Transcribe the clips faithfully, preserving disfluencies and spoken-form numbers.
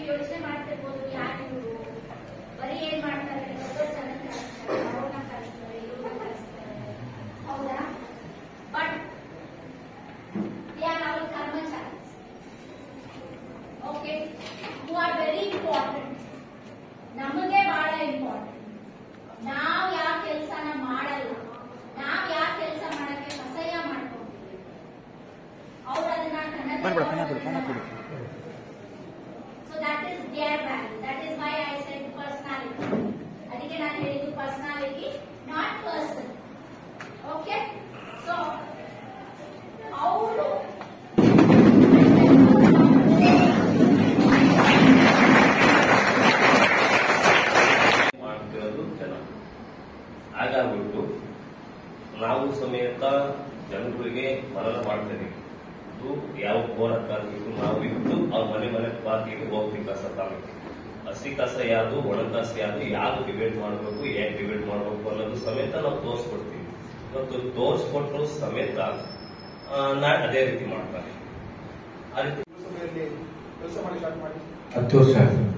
ನೀವು ಯೋಚನೆ ಮಾಡ್ತಿರ್ಬೋದು ಯಾರು ಇವರು ಬರೀ ಏನ್ ಮಾಡ್ತಾರೆ ದೊಡ್ಡ ಜನ ಕಳಿಸ್ತಾರೆ ಅವ್ರನ್ನ ಕಳಿಸ್ತಾರೆ ಇವ್ರನ್ನ ಕಳಿಸ್ತಾರೆ ಹೌದಾ ಬಟ್ ದೇ ಆರ್ ಅವರ್ ಕರ್ಮಚಾರೀಸ್ okay who are very important ನಮಗೆ ಬಹಳ ಇಂಪಾರ್ಟೆಂಟ್ ನಾವ್ ಯಾವ ಕೆಲಸನ ಮಾಡಲ್ಲ ನಾವ್ ಯಾವ ಕೆಲಸ ಮಾಡಕ್ಕೆ ಅಸಹ್ಯ ಮಾಡ್ಕೊಂತೀವಿ ಅವ್ರು ಅದನ್ನ so that is their value that is why I said personality ಅದಕ್ಕೆ ನಾನು ಹೇಳಿದ್ದು personality not person okay so ಅವರು ಮಾಡ್ತಿರೋದು ಜನ ಹಾಗಾಗ್ಬಿಟ್ಟು ನಾವು ಸಮೇತ ಜನಗಳಿಗೆ ಮನನ ಮಾಡ್ತೇವೆ ಯಾವ ಹೋರಾಟಗಾರರು ನಾವು ಇದ್ದು ಅವ್ರ ಮನೆ ಮನೆ ಬಾಗಿಲಿಗೆ ಹೋಗ್ತೀವಿ ಕಸ ತಾಲೂಕಿಗೆ ಹಸಿ ಕಸ ಯಾವುದು ಒಣ ಕಸ ಯಾವುದು ಯಾವ್ದು ಡಿಬೇಟ್ ಮಾಡಬೇಕು ಹೇಗೆ ಡಿಬೇಟ್ ಮಾಡಬೇಕು ಅನ್ನೋದು ಸಮೇತ ನಾವು ತೋರಿಸ್ಕೊಡ್ತೀವಿ ಇವತ್ತು ತೋರಿಸ್ಕೊಟ್ರು ಸಮೇತ ನಾಳೆ ಅದೇ ರೀತಿ ಮಾಡ್ತಾರೆ ಆ ರೀತಿ ಕೆಲಸ ಮಾಡಿ ಸ್ಟಾರ್ಟ್ ಮಾಡಿ ಹತ್ತು ವರ್ಷ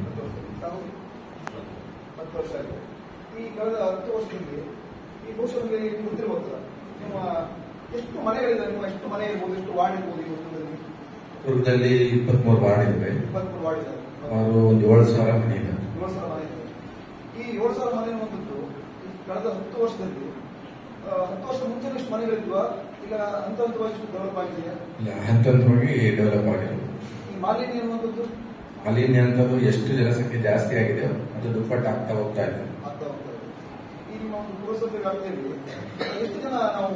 ಹತ್ತು ವರ್ಷ ಆಯ್ತು ಈ ಕಳೆದ ಹತ್ತು ವರ್ಷದಲ್ಲಿ ಈ ಬಹುಶಃ ನಿಮಗೆ ಗೊತ್ತಿರಬಹುದು ನಿಮ್ಮ ಎಷ್ಟು ಮನೆಗಳಿದೆ ನಿಮ್ಮ ಎಷ್ಟು ಮನೆ ಇರ್ಬೋದು ಎಷ್ಟು ವಾರ್ಡ್ ಇರ್ಬೋದು ಈ ವರ್ಷದಲ್ಲಿ ದುರ್ಗದಲ್ಲಿ ಇಪ್ಪತ್ಮೂರು ವಾರ್ಡ್ ಇವೆ ಇಪ್ಪತ್ಮೂರು ವಾರ್ಡ್ ಇದೆ ಅವರು ಒಂದು ಏಳು ಸಾವಿರ ಮನೆ ಇದೆ ಏಳು ಸಾವಿರ ಮನೆ ಇದೆ ಈ ಏಳು ಸಾವಿರ ಮನೆ ಬಂದಿದ್ದು ಕಳೆದ ಹತ್ತು ವರ್ಷದಲ್ಲಿ ಹತ್ತು ವರ್ಷ ಮುಂಚೆ ಎಷ್ಟು ಮನೆಗಳಿದ್ವಾ ಈಗ ಹಂತ ಹಂತವಾಗಿ ಡೆವಲಪ್ ಆಗಿದೆಯಾ ಇಲ್ಲ ಹಂತ ಹಂತವಾಗಿ ಡೆವಲಪ್ ಆಗಿದೆ ಈ ಮಾಲಿನ್ಯ ಅನ್ನುವಂಥದ್ದು ಮಾಲಿನ್ಯ ಅಂತದ್ದು ಎಷ್ಟು ಜನಸಂಖ್ಯೆ ಜಾಸ್ತಿ ಆಗಿದೆ ಅದು ದುಪ್ಪಟ್ಟು ಆಗ್ತಾ ಹೋಗ್ತಾ ಇದೆ ಆಗ್ತಾ ಹೋಗ್ತಾ ಇದೆ ಈ ನಿಮ್ಮ ಒಂದು ಪುರಸಭೆ ವ್ಯಾಪ್ತಿಯಲ್ಲಿ ಎಷ್ಟು ಜನ ನಾವು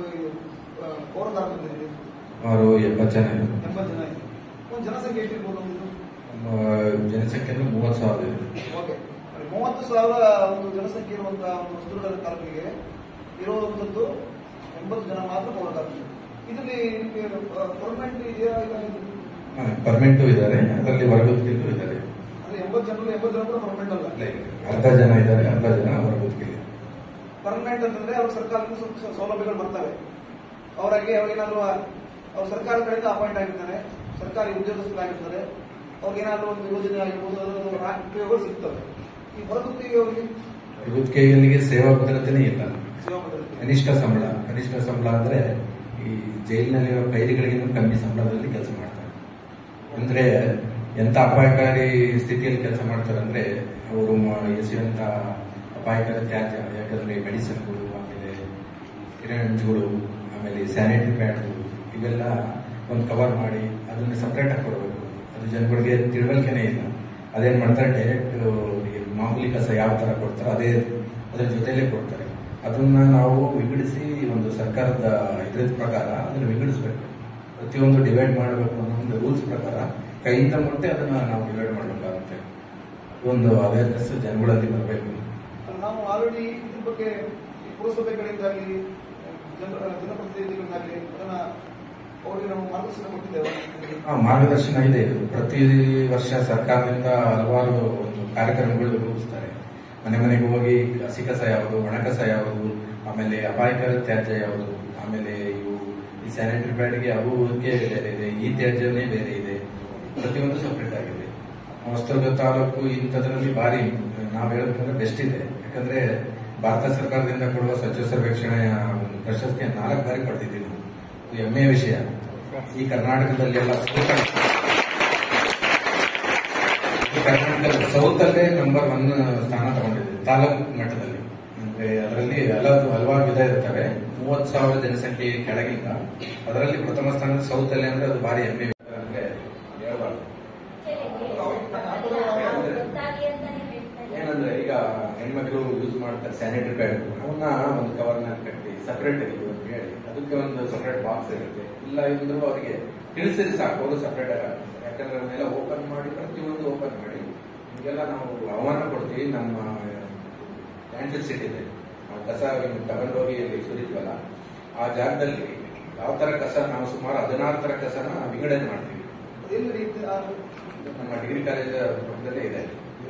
ಪೌರಕಾರ ಬಂದಿದ್ದೀವಿ ಅವರು ಎಂಬತ್ತು ಜನ ಇದೆ ಎಂಬತ್ತು ಜನ ಇದೆ ಒಂದು ಜನಸಂಖ್ಯೆ ಎಷ್ಟಿರ್ಬೋದು ಒಂದು ನಮ್ಮ ಜನಸಂಖ್ಯೆ ಮೂವತ್ತು ಸಾವಿರ ಇದೆ ಓಕೆ ಮೂವತ್ತು ಸಾವಿರ ಒಂದು ಜನಸಂಖ್ಯೆ ಇರುವಂತಹ ಒಂದು ಹೊಸದುರ್ಗದ ತಾಲೂಕಿಗೆ ಇರುವಂತದ್ದು ಎಂಬತ್ತು ಜನ ಮಾತ್ರ ಪೌರಕಾರ್ಮಿಕರು ಇದರಲ್ಲಿ ಪರ್ಮನೆಂಟ್ ಇದೆಯಾ ಪರ್ಮನೆಂಟು ಇದ್ದಾರೆ ಅದರಲ್ಲಿ ಹೊರಗುತ್ತಿಗೂ ಇದ್ದಾರೆ ಅಂದ್ರೆ ಎಂಬತ್ತು ಜನರು ಎಂಬತ್ತು ಜನ ಕೂಡ ಪರ್ಮನೆಂಟ್ ಅಲ್ಲ ಅರ್ಧ ಜನ ಇದ್ದಾರೆ ಅರ್ಧ ಜನ ಹೊರಗುತ್ತಿಗೆ ಪರ್ಮನೆಂಟ್ ಅಂತಂದ್ರೆ ಅವ್ರ ಸರ್ಕಾರದಿಂದ ಸೌಲಭ್ಯಗಳು ಬರ್ತವೆ ಅವರಿಗೆ ಅವ್ರಿಗೇನಾದ್ರು ಅವ್ರ ಸರ್ಕಾರ ಕಡೆಯಿಂದ ಅಪಾಯಿಂಟ್ ಆಗಿರ್ತಾರೆ ಸರ್ಕಾರಿ ಉದ್ಯೋಗಸ್ಥರಾಗಿರ್ತಾರೆ ಅವ್ರಿಗೇನಾದ್ರು ಒಂದು ಯೋಜನೆ ಆಗಿರ್ಬೋದು ಅದರ ಉಪಯೋಗಗಳು ಸಿಗ್ತವೆ ಈ ಹೊರಗುತ್ತಿಗೆ ಅವರಿಗೆ ಹೊರಗುತ್ತಿಗೆಯಲ್ಲಿಗೆ ಸೇವಾ ಭದ್ರತೆನೇ ಇಲ್ಲ ಸೇವಾ ಭದ್ರತೆ ಕನಿಷ್ಠ ಸಂಬಳ ಕನಿಷ್ಠ ಸಂಬಳ ಅಂದ್ರೆ ಈ ಜೈಲಿನಲ್ಲಿರೋ ಕೈದಿಗಳಿಗಿಂತ ಕಮ್ಮಿ ಸಂಬಳದಲ್ಲಿ ಕೆಲಸ ಮಾಡ್ತಾರೆ ಅಂದ್ರೆ ಎಂತ ಅಪಾಯಕಾರಿ ಸ್ಥಿತಿಯಲ್ಲಿ ಕೆಲಸ ಮಾಡ್ತಾರೆ ಅಂದ್ರೆ ಅವರು ಎಸೆಯುವಂತ ಅಪಾಯಕಾರಿ ತ್ಯಾಜ್ಯ ಯಾಕಂದ್ರೆ ಮೆಡಿಸಿನ್ಗಳು ಆಮೇಲೆ ಸಿರಿಂಜ್ಗಳು ಆಮೇಲೆ ಸ್ಯಾನಿಟರಿ ಪ್ಯಾಡ್ಗಳು ಇವೆಲ್ಲ ಒಂದು ಕವರ್ ಮಾಡಿ ಅದನ್ನ ಸಪರೇಟ್ ಆಗಿ ಕೊಡಬೇಕು ಅದು ಜನಗಳಿಗೆ ತಿಳುವಳಿಕೆನೇ ಇಲ್ಲ ಅದೇನ್ ಮಾಡ್ತಾರೆ ಡೈರೆಕ್ಟ್ ಮಾಮೂಲಿ ಕಸ ಯಾವ ತರ ಕೊಡ್ತಾರೆ ಅದೇ ಅದರ ಜೊತೆಲೇ ಕೊಡ್ತಾರೆ ಅದನ್ನ ನಾವು ವಿಂಗಡಿಸಿ ಒಂದು ಸರ್ಕಾರದ ಇದ್ರ ಪ್ರಕಾರ ಅದನ್ನ ವಿಂಗಡಿಸಬೇಕು ಪ್ರತಿಯೊಂದು ಡಿವೈಡ್ ಮಾಡಬೇಕು ಅನ್ನೋ ಒಂದು ರೂಲ್ಸ್ ಪ್ರಕಾರ ಕೈಯಿಂದ ಮುಟ್ಟೆ ಅದನ್ನ ನಾವು ಡಿವೈಡ್ ಮಾಡಬೇಕಾಗುತ್ತೆ ಒಂದು ಅವೇರ್ನೆಸ್ ಜನಗಳಲ್ಲಿ ಬರಬೇಕು. ನಾವು ಆಲ್ರೆಡಿ ಇದ್ರ ಬಗ್ಗೆ ಪುರಸಭೆಗಳಿಂದಾಗಲಿ ಜನಪ್ರತಿನಿಧಿಗಳಿಂದಾಗಲಿ ಅದನ್ನ ಅವರಿಗೆ ನಾವು ಮಾರ್ಗದರ್ಶನ ಕೊಟ್ಟಿದ್ದೇವೆ. ಮಾರ್ಗದರ್ಶನ ಇದೆ. ಪ್ರತಿ ವರ್ಷ ಸರ್ಕಾರದಿಂದ ಹಲವಾರು ಒಂದು ಕಾರ್ಯಕ್ರಮಗಳು ರೂಪಿಸ್ತಾರೆ. ಮನೆ ಮನೆಗೆ ಹೋಗಿ ಹಸಿ ಕಸ ಯಾವುದು, ಒಣ ಕಸ ಯಾವುದು, ಆಮೇಲೆ ಅಪಾಯಕಾರಿ ತ್ಯಾಜ್ಯ ಯಾವುದು, ಆಮೇಲೆ ಇವು ಈ ಸ್ಯಾನಿಟರಿ ಪ್ಯಾಡ್ಗೆ ಅವಕ್ಕೆ ಬೇರೆ ಇದೆ, ಈ ತ್ಯಾಜ್ಯನೇ ಬೇರೆ ಇದೆ, ಪ್ರತಿಯೊಂದು ಸಪರೇಟ್ ಆಗಿದೆ. ಹೊಸದುರ್ಗ ತಾಲೂಕು ಇಂಥದ್ರಲ್ಲಿ ಭಾರಿ ನಾವು ಹೇಳಬೇಕಂದ್ರೆ ಬೆಸ್ಟ್ ಇದೆ. ಯಾಕಂದ್ರೆ ಭಾರತ ಸರ್ಕಾರದಿಂದ ಕೊಡುವ ಸ್ವಚ್ಛ ಸರ್ವೇಕ್ಷಣೆಯ ಒಂದು ಪ್ರಶಸ್ತಿಯ ನಾಲ್ಕು ಬಾರಿ ಪಡೆದಿದ್ದೀವಿ ನಾವು. ಇದು ಹೆಮ್ಮೆಯ ವಿಷಯ. ಈ ಕರ್ನಾಟಕದಲ್ಲೆಲ್ಲ ಕರ್ನಾಟಕದಲ್ಲಿ ಸೌತ್ ಅಲ್ಲೇ ನಂಬರ್ ಒನ್ ಸ್ಥಾನ ತಗೊಂಡಿದೆ ತಾಲೂಕು ಮಟ್ಟದಲ್ಲಿ. ಅಂದ್ರೆ ಅದರಲ್ಲಿ ಹಲವು ಹಲವಾರು ವಿಧ ಇರ್ತವೆ. ಮೂವತ್ತು ಸಾವಿರ ಜನಸಂಖ್ಯೆ ಕೆಳಗಿಂದ ಅದರಲ್ಲಿ ಪ್ರಥಮ ಸ್ಥಾನದ ಸೌತ್ ಅಲ್ಲಿ ಅಂದ್ರೆ ಅದು ಭಾರಿ ಹೆಮ್ಮೆ ಅಂದ್ರೆ ಹೇಳ್ಬಾರ್ದು. ಏನಂದ್ರೆ ಈಗ ಹೆಣ್ಮಕ್ಳು ಯೂಸ್ ಮಾಡ್ತಾರೆ ಸ್ಯಾನಿಟರಿ ಪ್ಯಾಡ್, ಅವನ್ನ ಒಂದು ಕವರ್ನಲ್ಲಿ ಕಟ್ಟಿ ಸಪರೇಟ್ ಇರುತ್ತೆ ಅಂತ ಹೇಳಿ ಅದಕ್ಕೆ ಒಂದು ಸಪರೇಟ್ ಬಾಕ್ಸ್ ಇರುತ್ತೆ. ಇಲ್ಲ ಇದ್ರು ಅವರಿಗೆ ತಿಳಿಸಿದ್ರೆ ಸಾಕು, ಅವರು ಸಪರೇಟ್ ಆಗಿ ಆಗ್ತಾರೆ. ಯಾಕಂದ್ರೆ ಅವನ್ನೆಲ್ಲ ಓಪನ್ ಮಾಡಿ ಪ್ರತಿಯೊಂದು ಓಪನ್ ಮಾಡಿ ಈಗೆಲ್ಲ ನಾವು ಆಹ್ವಾನ ಕೊಡ್ತೀವಿ. ನಮ್ಮ ಲ್ಯಾಂಡ್ ಸಿಟಿ ಇದೆ, ನಾವು ಕಸ ತಗೊಂಡೋಗಿ ಇಲ್ಲಿ ಸುರಿತೀವಲ್ಲ ಆ ಜಾಗದಲ್ಲಿ ಯಾವ ತರ ಕಸ ನಾವು ಸುಮಾರು ಹದಿನಾರು ತರ ಕಸನ ವಿಂಗಡಣೆ ಮಾಡ್ತೀವಿ. ನಮ್ಮ ಡಿಗ್ರಿ ಕಾಲೇಜ್ ಪಕ್ಕದಲ್ಲೇ ಇದೆ.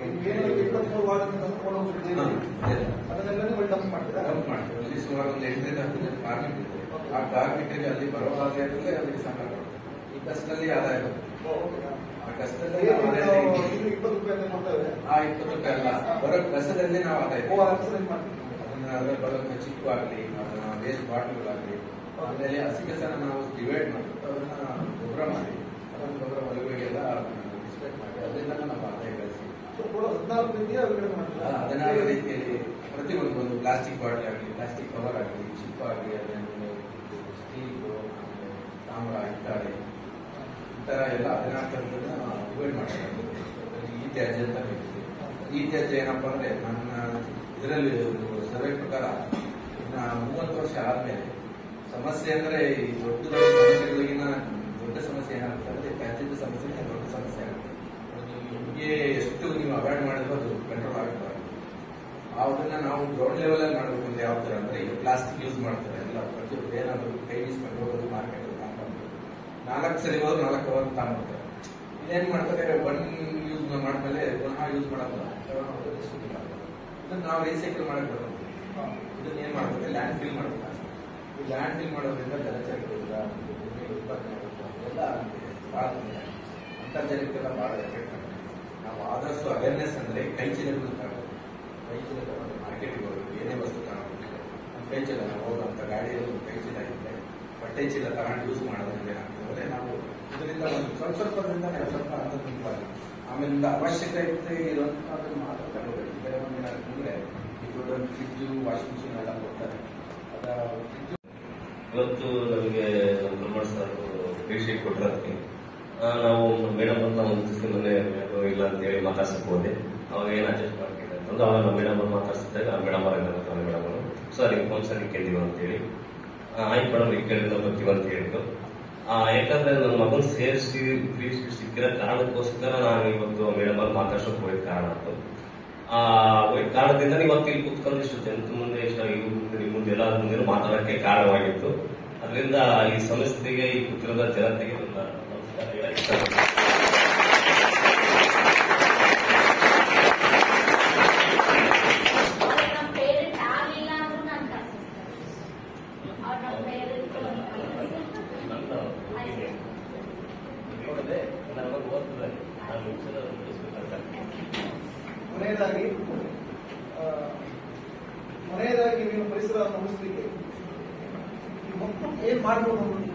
ಅಲ್ಲಿ ಸುಮಾರು ಒಂದು ಎಂಟರಿಂದ ಹತ್ತು ಜನ ಕಾರ್ಮಿಕ ಇದ್ದಾರೆ. ಆ ಕಾರ್ಮಿಕರಿಗೆ ಅಲ್ಲಿ ಬರೋ ಹಾಗೆ ಅಲ್ಲಿ ಸಂಬಳ ಕೊಡ್ತಾರೆ. ಈ ಕಸದಲ್ಲಿ ಆದಾಯ ಬರುತ್ತೆ. ಆ ಕಷ್ಟದಲ್ಲಿ ಏನು ನಾವು ಆದಾಯ ಇದು ತೆಗಿತೀವಿ. ಇಪ್ಪತ್ತು ರೂಪಾಯಿ ಅಂತ ಮಾಡ್ತೇವೆ. ಆ ಇಪ್ಪತ್ತು ರೂಪಾಯಿ ಅಲ್ಲ, ಬರೋ ಕಸದಲ್ಲಿ ನಾವು ಆದಾಯ ಓ, ತೆಗಿತೀವಿ. ಆ ಕಸ ಏನ್ ಮಾಡ್ತೀವಿ? ಅದನ್ನ ಅದ್ರ ಬರೋ ಚಿಕ್ಕು ಆಗಲಿ, ವೇಸ್ಟ್ ಬಾಟ್ಲ್ಗಳಾಗಲಿ, ಆಮೇಲೆ ಹಸಿ ಕಸನ ನಾವು ಡಿವೈಡ್ ಮಾಡ್ಬಿಟ್ಟು ಅದನ್ನ ಗೊಬ್ಬರ ಮಾಡಿ, ಅದನ್ನ ಗೊಬ್ಬರ ಹೊಲಗಳಿಗೆಲ್ಲ ಡಿಸ್ಪೆಕ್ಟ್ ಮಾಡಿ ಅದರಿಂದ ನಾವು ಆದಾಯ ಗಳಿಸಿ ಸೊ, ಕೂಡ ಹದಿನಾಲ್ಕು ರೀತಿಯ ವಿಂಗಡಣೆ ಮಾಡ್ತೀವಿ. ಹದಿನಾರು ರೀತಿಯಲ್ಲಿ ಪ್ರತಿಯೊಂದು ಒಂದು ಪ್ಲಾಸ್ಟಿಕ್ ಬಾಟಲ್ ಆಗಲಿ, ಪ್ಲಾಸ್ಟಿಕ್ ಕವರ್ ಆಗಲಿ, ಚಿಪ್ಪು ಆಗಲಿ, ಅದನ್ನು ಸ್ಟೀಲು, ತಾಮ್ರ, ಹಿತ್ತಾಳೆ, ಈ ತರ ಎಲ್ಲ ಹದಿನಾರು ಥರಗಳನ್ನ ಡಿವೈಡ್ ಮಾಡ್ತಾರೆ. ಈ ತ್ಯಾಜ್ಯ ಅಂತ ಹೇಳ್ತೀವಿ. ಈ ತ್ಯಾಜ್ಯ ಏನಪ್ಪಾ ಅಂದ್ರೆ ನನ್ನ ಇದರಲ್ಲಿ ಸರ್ವೆ ಪ್ರಕಾರ ಇನ್ನ ಮೂವತ್ತು ವರ್ಷ ಆದ್ಮೇಲೆ ಸಮಸ್ಯೆ ಅಂದ್ರೆ ಈ ದೊಡ್ಡ ದೊಡ್ಡ ಸಮಸ್ಯೆಗಳಿಗಿನ ದೊಡ್ಡ ಸಮಸ್ಯೆ ಏನಾಗುತ್ತೆ ಅಂದ್ರೆ ತ್ಯಾಜ್ಯದ ಸಮಸ್ಯೆ ದೊಡ್ಡ ಸಮಸ್ಯೆ ಆಗುತ್ತೆ. ನಿಮಗೆ ಎಷ್ಟು ನೀವು ಅವಾಯ್ಡ್ ಮಾಡಿದ್ರು ಅದು ಕಂಟ್ರೋಲ್ ಆಗುತ್ತೆ. ಅದನ್ನ ನಾವು ಗ್ರೌಂಡ್ ಲೆವೆಲ್ ಅಲ್ಲಿ ಮಾಡಬೇಕು ಅಂದ್ರೆ ಯಾವ ತರ ಅಂದ್ರೆ ಈಗ ಪ್ಲಾಸ್ಟಿಕ್ ಯೂಸ್ ಮಾಡ್ತಾರೆ ಎಲ್ಲ ಪ್ರತಿಯೊಬ್ಬರು ಏನಾದ್ರು ಕೈ ಬೀಸ್ಕೊಂಡು ಹೋಗೋದು ಮಾರ್ಕೆಟ್ ತಗೊಂಡು ನಾಲ್ಕು ಸರಿ ಹೋದ್ರು ನಾಲ್ಕು ಅವರ್ ತಗೊಂಡ್ಬಿಡ್ತಾರೆ. ಇದೇನ್ ಮಾಡ್ತಾರೆ, ಒನ್ ಯೂಸ್ ಮಾಡಿದ್ಮೇಲೆ ಪುನಃ ಯೂಸ್ ಮಾಡಲ್ಲ, ಇದನ್ನ ನಾವು ರೀಸೈಕಲ್ ಮಾಡಕ್ ಬರೋದು. ಇದನ್ನ ಏನ್ ಮಾಡ್ತಾರೆ, ಲ್ಯಾಂಡ್ ಫಿಲ್ ಮಾಡ್ತಾರೆ. ಈ ಲ್ಯಾಂಡ್ ಫಿಲ್ ಮಾಡೋದ್ರಿಂದ ಜಲಚರಗಳಿಂದ ಭೂಮಿ ಉತ್ಪಾದನೆ ಆಗುತ್ತೆ, ಎಲ್ಲ ಬಹಳ ತೊಂದರೆ ಆಗುತ್ತೆ. ಅಂತರ್ಜಲಕ್ಕೆಲ್ಲ ಬಹಳ ಎಫೆಕ್ಟ್ ಆಗುತ್ತೆ. ನಾವು ಆದಷ್ಟು ಅವೇರ್ನೆಸ್ ಅಂದ್ರೆ ಕೈ ಚೀಲಗಳು ತಗೋಬೇಕು. ಕೈ ಚೀಲ ತಗೊಂಡು ಮಾರ್ಕೆಟ್ಗೆ ಹೋಗ್ಬೇಕು, ಏನೇ ವಸ್ತು ತಗೋಬೇಕು, ನಮ್ಮ ಕೈ ಚೀಲ ನಾವು ಹೋಗುವಂತ ಗಾಡಿಯಲ್ಲಿ ಕೈ ಚೀಲ ಇದ್ರೆ ಬಟ್ಟೆ ಚೀಲ ತಗೊಂಡು ಯೂಸ್ ಮಾಡೋದ್ರಿಂದ ಏನಾಗ್ತದೆ, ನಾವು ಇದರಿಂದ ಒಂದು ಸ್ವಲ್ಪ ಸ್ವಲ್ಪದಿಂದ ಸ್ವಲ್ಪ ಅಂತರ್ಜಲ ಆಮೇಲಿಂದ ಅವಶ್ಯಕತೆ ಇರುವಂತಹದ್ದು ಮಾತ್ರ ತಗೋಬೇಕು. ಬೇರೆ ಒಂದು ಏನಾಗ್ತಂದ್ರೆ ಈ ದೊಡ್ಡ ಫ್ರಿಡ್ಜು, ವಾಷಿಂಗ್ ಮಿಷಿನ್ ಎಲ್ಲ ಕೊಡ್ತಾರೆ. ಅದ ಫ್ರಿಡ್ಜು ಇವತ್ತು ನಮಗೆ ಬ್ರಹ್ಮಣ್ ಸರ್ ಭೇಟಿ ಕೊಟ್ಟಿರೋದಕ್ಕೆ ನಾವು ಮೇಡಮ್ ಅಂತ ಒಂದು ದಿವಸ ಮೊನ್ನೆ ಇಲ್ಲ ಅಂತ ಹೇಳಿ ಮಾತಾಡ್ಸಕ್ ಹೋದೆ. ಅವಾಗ ಏನ್ ಅಡ್ಜಸ್ಟ್ ಮಾಡ್ತಿದ್ದೆ ಅಂತಂದ್ರೆ ಅವಾಗ ನಾವು ಮೇಡಮ್ ಅವ್ರು ಮಾತಾಡ್ಸಿದಾಗ ಮೇಡಮ್ ಅವ್ರ ಮೇಡಮ್ ಅವರು ಸರ್ ಈಗ ಒಂದ್ಸರಿ ಕೇಳಿದೀವಿ ಅಂತ ಹೇಳಿ ಆಯ್ತು ಮೇಡಮ್ ಈಗ ಕೇಳಿದ್ರೆ ಬರ್ತೀವಿ ಅಂತ ಹೇಳಿದ್ರು. ಯಾಕಂದ್ರೆ ನನ್ನ ಮಗನ್ ಸೇರಿಸಿ ಫ್ರೀ ಸೀಟ್ ಸಿಕ್ಕಿರೋ ಕಾರಣಕ್ಕೋಸ್ಕರ ನಾನು ಇವತ್ತು ಮೇಡಮ್ ಅವ್ರು ಮಾತಾಡ್ಸೋಕೆ ಹೋಗಿದ ಕಾರಣ ಆಯ್ತು. ಆ ಹೋಗಿದ ಕಾರಣದಿಂದ ಇವತ್ತು ಇಲ್ಲಿ ಕುತ್ಕೊಂಡು ಇಷ್ಟು ಜನದ ಮುಂದೆ ಇಷ್ಟ ನಿಮ್ಮ ಮುಂದೆ ಎಲ್ಲ ಮುಂದೆ ಮಾತಾಡೋಕ್ಕೆ ಕಾರಣವಾಗಿತ್ತು. ಅದರಿಂದ ಈ ಸಂಸ್ಥೆಗೆ ಈ ಪುತ್ರದ ಜನತೆಗೆ ನನ್ನ ನಮಸ್ಕಾರ ಹೇಳಕ್ಕೆ ಇಷ್ಟಪಡ್ತೀನಿ. ನಮ್ಮ ಪೇರೆಂಟ್ ಆಗ್ಲಿಲ್ಲ ಅಂದ್ರೂ ನಾನು ಕಳ್ಸಿಸ್ತಾರೆ. ಅವ್ರು ನಮ್ಮ ಪೇರೆಂಟ್ ನೋಡಿದೆ ನನ್ನ ಮಗ ಓದ್ತದೆ ನಾನು ಮುಗಿಸೋದು ಮುಗಿಸ್ಬೇಕಂತ. ಕೊನೆಯದಾಗಿ ಆ, ಕೊನೆಯದಾಗಿ ನೀವು ಪರಿಸರ ಉಳಿಸಲಿಕ್ಕೆ ಏನ್ ಮಾಡಬೇಕು